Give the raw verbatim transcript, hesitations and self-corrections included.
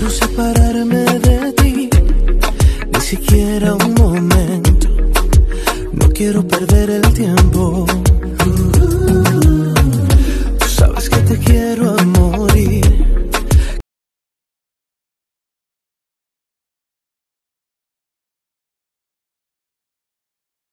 quiero separarme de ti, ni siquiera un momento. No quiero perder el tiempo.